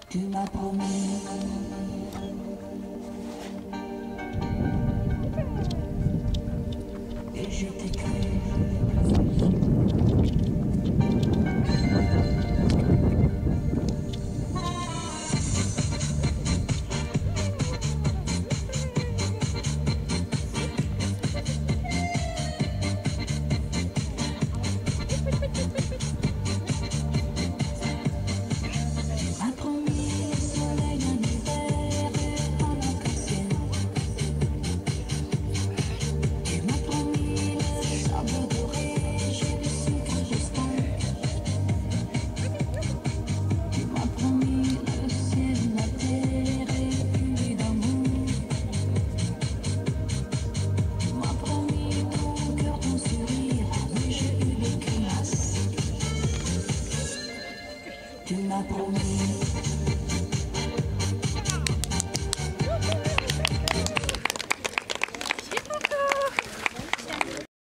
Tu m'as promis et je t'ai cru. Tu m'as promis le soleil d'un hiver et un arc-en-ciel. Tu m'as promis le sable doré, j'ai le sucre gestin. Tu m'as promis le ciel, la terre et une vie d'amour. Tu m'as promis ton cœur, ton sourire, mais j'ai eu des grimaces. Tu m'as promis